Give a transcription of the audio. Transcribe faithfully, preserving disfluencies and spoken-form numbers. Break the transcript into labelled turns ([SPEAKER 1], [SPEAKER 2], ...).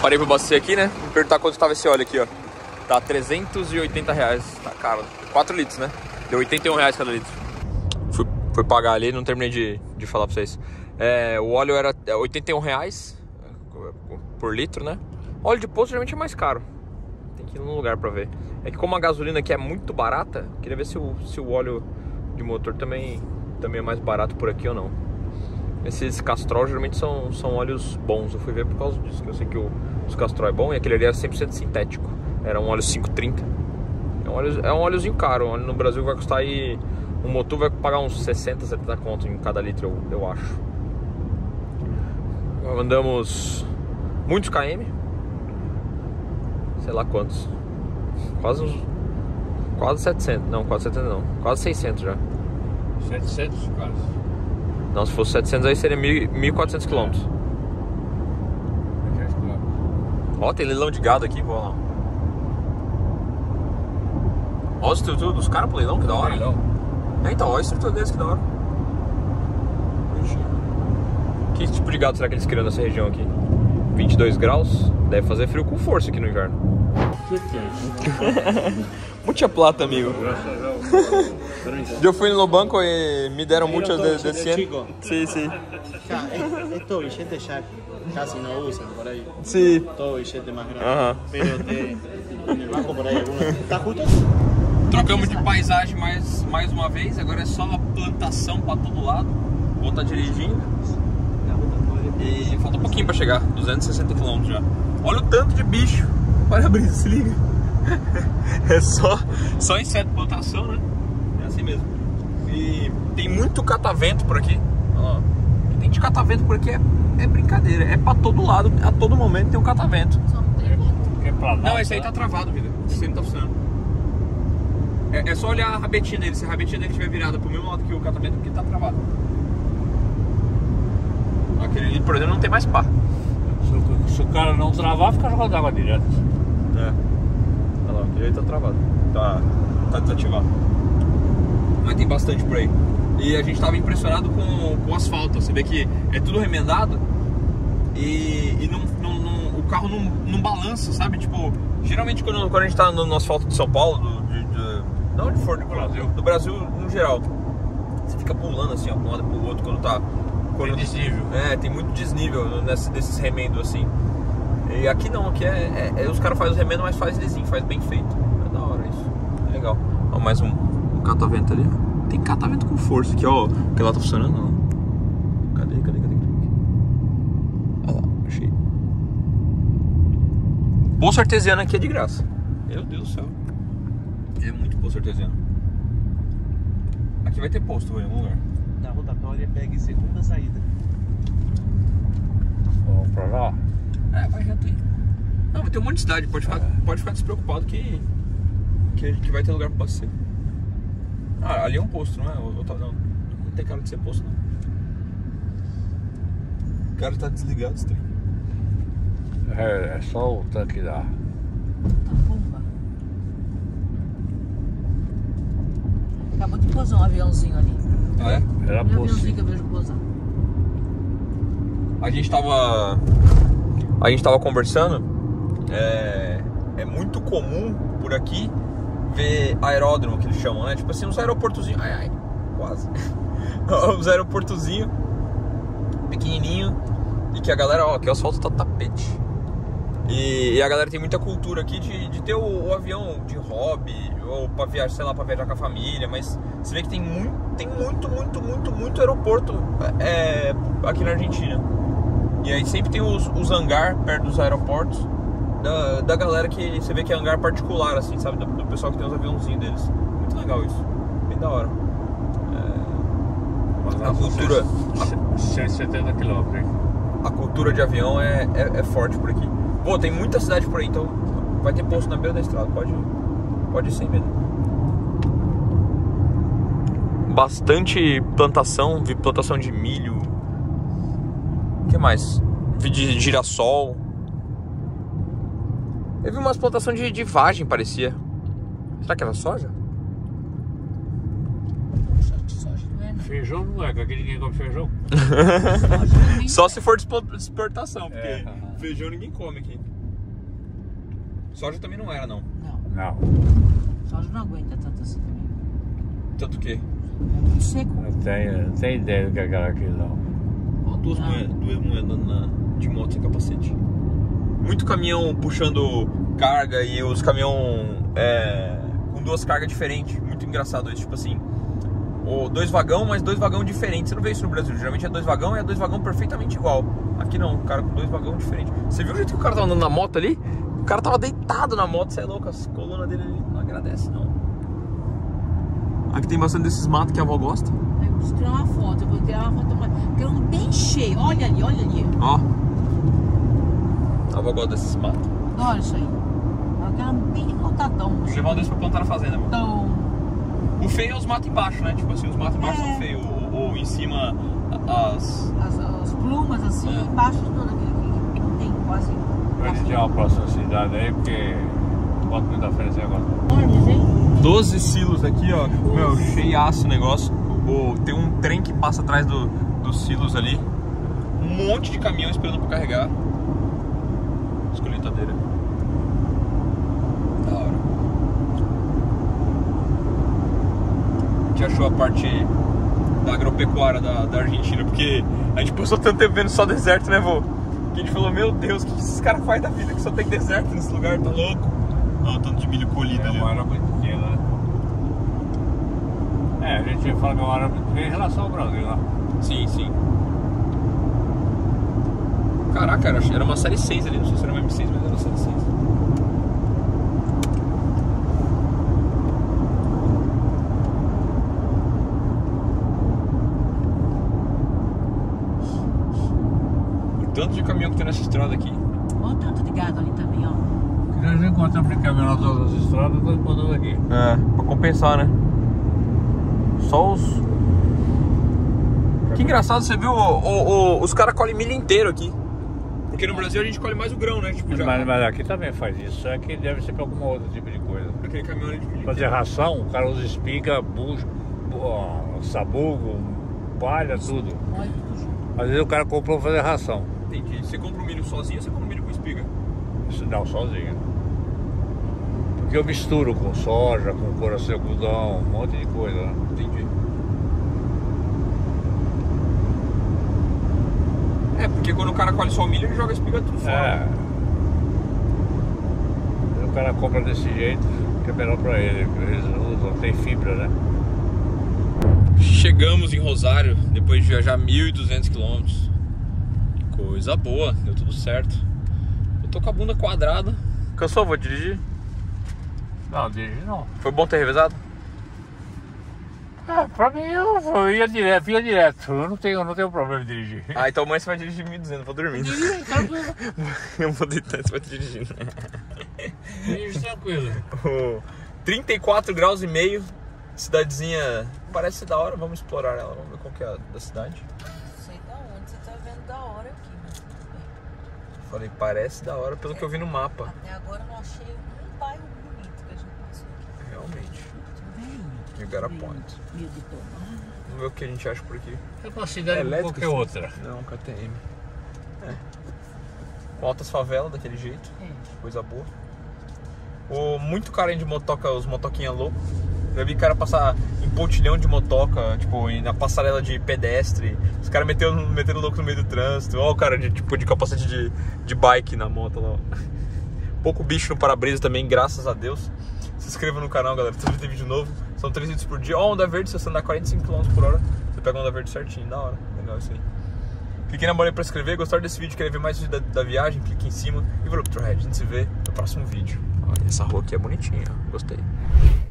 [SPEAKER 1] Parei pra abastecer aqui, né? Vou perguntar quanto tava esse óleo aqui, ó. Tá trezentos e oitenta reais. Tá caro. quatro litros, né? Deu oitenta e um reais cada litro. Fui, fui pagar ali, não terminei de, de falar pra vocês. É, o óleo era oitenta e um reais por litro, né? Óleo de posto geralmente é mais caro. Tem que ir num lugar pra ver. É que como a gasolina aqui é muito barata, queria ver se o, se o óleo de motor também, também é mais barato por aqui ou não. Esses Castrol geralmente são, são óleos bons. Eu fui ver por causa disso, que eu sei que o, os Castrol é bom e aquele ali era cem por cento sintético. Era um óleo cinco trinta. É um, óleo, é um óleozinho caro. Um óleo no Brasil vai custar aí... Um motor vai pagar uns sessenta, setenta conto em cada litro, eu, eu acho. Andamos muitos km. Sei lá quantos. Quase uns... Quase setecentos. Não, quase setecentos não. Quase seiscentos já.
[SPEAKER 2] setecentos quase.
[SPEAKER 1] Não, se fosse setecentos aí seria mil e quatrocentos quilômetros. Ó, tem leilão de gado aqui, vou lá. Ó a estrutura dos caras pro leilão, que da hora. É, então, ó a estrutura deles, que da hora. Que tipo de gado será que eles criam nessa região aqui? vinte e dois graus? Deve fazer frio com força aqui no inverno. Mucha plata, amigo. Eu fui no banco e me deram muchos de, de cien. Sí, sí.
[SPEAKER 3] Estos billetes ya casi no usan por ahí.
[SPEAKER 1] Sí.
[SPEAKER 3] Todo billete más grande.
[SPEAKER 1] Ajá.
[SPEAKER 3] Pero te, en el banco por ahí algunos. ¿Está justo?
[SPEAKER 1] Trocamos de paisagem mais, mais uma vez. Agora é só uma plantação pra todo lado. Vou estar dirigindo. E falta um pouquinho pra chegar. duzentos e sessenta quilômetros já. Olha o tanto de bicho. Olha a brisa, se liga. É só, só inseto, plantação, né? É assim mesmo. E tem muito catavento por aqui. Olha lá. O que tem de catavento por aqui é, é brincadeira. É pra todo lado, a todo momento tem um catavento.
[SPEAKER 2] É pra
[SPEAKER 1] Não, esse aí tá travado, vida. Esse aí não tá funcionando. É, é só olhar a rabetinha dele. Se a rabetinha dele estiver virada pro mesmo lado que o catavento, porque tá travado. Aquele ali, por exemplo, não tem mais pá.
[SPEAKER 2] Se, se o cara não travar, fica jogando água direto.
[SPEAKER 1] É. Olha lá, aquele aí tá travado. Tá, tá desativado. Mas tem bastante por aí. E a gente tava impressionado com, com o asfalto. Você vê que é tudo remendado e, e não, não, não, o carro não, não balança, sabe? Tipo, geralmente quando, quando a gente tá no, no asfalto de São Paulo, do, de, de, de onde for do Brasil, do Brasil no geral, você fica pulando assim, ó, pra um lado e pro outro quando tá.
[SPEAKER 2] Tem desnível.
[SPEAKER 1] É, tem muito desnível nesse, desses remendos assim. E aqui não, aqui é, é, é os caras fazem os remendos, mas faz lisinho, faz bem feito. É da hora isso. É legal. Ó, mais um, um catavento ali. Tem catavento com força aqui, ó. Que lá tá funcionando, ó. Cadê, cadê, cadê, cadê? Olha lá, achei. Poço artesiano aqui é de graça. Meu Deus do céu. É muito poço artesiano. Aqui vai ter posto em algum lugar.
[SPEAKER 3] Na rotatória pega em segunda saída.
[SPEAKER 2] Vamos pra lá.
[SPEAKER 1] É, vai reto aí. Não, vai ter um monte de cidade, pode ficar, pode ficar despreocupado que, que, que vai ter lugar pra abastecer. Ah, ali é um posto, não é? Não, não tem cara de ser posto, não. O cara tá desligado, esse trem.
[SPEAKER 2] É, é só o tanque da...
[SPEAKER 4] Tá bomba. Acabou de pousar um aviãozinho ali.
[SPEAKER 1] Ah, é?
[SPEAKER 2] Era
[SPEAKER 4] Um aviãozinho
[SPEAKER 2] possível.
[SPEAKER 4] que eu vejo pousar.
[SPEAKER 1] A gente tava... A gente tava conversando. É, é muito comum por aqui ver aeródromo, que eles chamam, né? Tipo assim, uns aeroportozinhos. Ai, ai, quase. Uns aeroportozinhos pequenininho. E que a galera, ó, que o asfalto tá tapete. E, e a galera tem muita cultura aqui de, de ter o, o avião de hobby, ou pra viajar, sei lá, pra viajar com a família. Mas você vê que tem muito, tem muito, muito, muito, muito aeroporto é, aqui na Argentina. E aí sempre tem os, os hangar perto dos aeroportos da, da galera que você vê que é hangar particular, assim, sabe? Do, do pessoal que tem os aviãozinhos deles. Muito legal isso. Bem da hora. É, a cultura...
[SPEAKER 2] cento e setenta quilômetros, hein?
[SPEAKER 1] A cultura de avião é, é, é forte por aqui. Pô, tem muita cidade por aí, então vai ter posto na beira da estrada. Pode, pode ir sem medo. Bastante plantação, vi plantação de milho. O que mais? Vi de girassol. Eu vi umas plantações de, de vagem, parecia. Será que era soja?
[SPEAKER 4] Soja não é, não.
[SPEAKER 2] Feijão não é, que aqui ninguém come feijão.
[SPEAKER 4] Soja também
[SPEAKER 1] Só
[SPEAKER 4] não
[SPEAKER 1] se for de exportação, porque
[SPEAKER 2] É.
[SPEAKER 1] Feijão ninguém come aqui. Soja também não era, não.
[SPEAKER 4] Não.
[SPEAKER 2] Não.
[SPEAKER 4] Soja não aguenta tanto assim também.
[SPEAKER 1] Tanto que?
[SPEAKER 4] É muito seco.
[SPEAKER 2] Não tenho, não tenho ideia do que é aquela aqui, não.
[SPEAKER 1] Ó, duas
[SPEAKER 4] Ah.
[SPEAKER 1] mulheres duas mulher andando na, de moto sem capacete. Muito caminhão puxando carga e os caminhão é, com duas cargas diferentes. Muito engraçado isso, tipo assim. Ou dois vagão, mas dois vagão diferentes. Você não vê isso no Brasil. Geralmente é dois vagão e é dois vagão perfeitamente igual. Aqui não, o cara com dois vagão diferentes. Você viu o jeito que o cara tava andando na moto ali? O cara tava deitado na moto, você é louco. As colunas dele ali não agradece, não. Aqui tem bastante desses matos que a avó gosta.
[SPEAKER 4] Eu preciso tirar uma foto. Eu vou tirar uma foto. Porque é um bem cheio. Olha ali, olha ali.
[SPEAKER 1] Ó. A avó gosta desses matos.
[SPEAKER 4] Olha isso aí. Eu quero um bem lotadão.
[SPEAKER 1] Vou levar um desses pra plantar na fazenda, amor.
[SPEAKER 4] Então.
[SPEAKER 1] O feio é os matos embaixo, né? Tipo assim, os matos embaixo
[SPEAKER 4] É.
[SPEAKER 1] são feios. Ou, ou em cima as...
[SPEAKER 4] As, as plumas assim,
[SPEAKER 1] É.
[SPEAKER 4] embaixo de tudo aquilo aqui. Não tem quase.
[SPEAKER 2] A gente tem uma próxima cidade aí, porque bota muita fé nesse negócio.
[SPEAKER 4] Enormes, hein?
[SPEAKER 1] doze silos aqui, ó. Meu, cheiaço o negócio. O, tem um trem que passa atrás do, dos silos ali. Um monte de caminhão esperando pra carregar. Escolhetadeira. Da hora. A gente achou a parte da agropecuária da, da Argentina, porque a gente passou tanto tempo vendo só deserto, né, vô? Que a gente falou, meu Deus, o que esses caras fazem da vida que só tem deserto nesse lugar, tá louco? Olha o tanto de milho colhido
[SPEAKER 2] É
[SPEAKER 1] ali.
[SPEAKER 2] uma área muito pequena, né? É, a gente fala que é uma área muito pequena em relação ao Brasil, né?
[SPEAKER 1] Sim, sim. Caraca, era, era uma série seis ali, não sei se era uma M seis, mas era uma série seis. O tanto de caminhão que tem nessa estrada aqui.
[SPEAKER 4] Olha o tanto de gado ali também, ó.
[SPEAKER 2] Que nós encontramos de caminhão nas outras estradas, nós encontramos aqui.
[SPEAKER 1] É, pra compensar, né? Só os... Que engraçado, você viu, o, o, o, os caras colhem milho inteiro aqui. Porque no Brasil a gente colhe mais o grão, né? Tipo, já...
[SPEAKER 2] Mas, mas aqui também faz isso, só que deve ser pra algum outro tipo de coisa.
[SPEAKER 1] Aquele caminhão ali de milho
[SPEAKER 2] Fazer
[SPEAKER 1] inteiro.
[SPEAKER 2] ração, o cara usa espiga, bucho, bu- sabugo, palha, tudo.
[SPEAKER 4] Olha tudo junto.
[SPEAKER 2] Às vezes o cara comprou pra fazer ração.
[SPEAKER 1] Entendi. Você compra o milho sozinho ou você compra o milho com espiga?
[SPEAKER 2] Isso não, sozinho. Porque eu misturo com soja, com coração de algodão, um monte de coisa, né?
[SPEAKER 1] Entendi. É, porque quando o cara colhe só o milho, ele joga a espiga tudo fora.
[SPEAKER 2] É. O cara compra desse jeito, que é melhor pra ele. Eles usam, tem fibra, né?
[SPEAKER 1] Chegamos em Rosário, depois de viajar mil e duzentos quilômetros. Coisa boa, deu tudo certo. Eu tô com a bunda quadrada. Cansou? Vou dirigir?
[SPEAKER 2] Não, dirigir não.
[SPEAKER 1] Foi bom ter revezado?
[SPEAKER 2] Ah, pra mim eu, eu ia direto, ia direto. Eu não tenho, não tenho problema de dirigir.
[SPEAKER 1] Ah, então amanhã você vai dirigir mil e duzentos, eu vou dormindo.
[SPEAKER 2] Dirigir tranquilo.
[SPEAKER 1] Eu vou deitar, você vai dirigindo.
[SPEAKER 2] Dirigir tranquilo.
[SPEAKER 1] Oh, trinta e quatro graus e meio. Cidadezinha, parece ser da hora, vamos explorar ela, vamos ver qual que é a da cidade.
[SPEAKER 4] Não sei da onde você tá vendo da hora aqui, mas tudo bem.
[SPEAKER 1] Falei, parece da hora pelo que eu vi no mapa.
[SPEAKER 4] Até agora eu não achei um bairro bonito que a gente passou aqui.
[SPEAKER 1] Realmente.
[SPEAKER 4] Bem,
[SPEAKER 1] You got a point.
[SPEAKER 4] meio de tomar.
[SPEAKER 1] Vamos ver o que a gente acha por aqui.
[SPEAKER 2] Eu considero
[SPEAKER 1] elétrica,
[SPEAKER 2] qualquer
[SPEAKER 1] sim.
[SPEAKER 2] outra.
[SPEAKER 1] Não, K T M. É. Com altas favelas daquele jeito,
[SPEAKER 4] É.
[SPEAKER 1] coisa boa. O, muito cara de motoca, os motoquinha louco. Já vi cara passar em pontilhão de motoca, tipo, na passarela de pedestre. Os caras metendo, metendo louco no meio do trânsito. Olha o cara de, tipo, de capacete de, de bike na moto lá. Ó. Pouco bicho no para-brisa também, graças a Deus. Se inscreva no canal, galera. Todo dia tem vídeo novo. São três vídeos por dia. Ó, onda verde, se você andar quarenta e cinco quilômetros por hora, você pega a onda verde certinho, da hora. Legal isso aí. Clique na bolinha pra inscrever. Gostaram desse vídeo, quer ver mais vídeo da, da viagem? Clique em cima e valeu pro Trailhead. A gente se vê no próximo vídeo. Olha, essa rua aqui é bonitinha, ó. Gostei.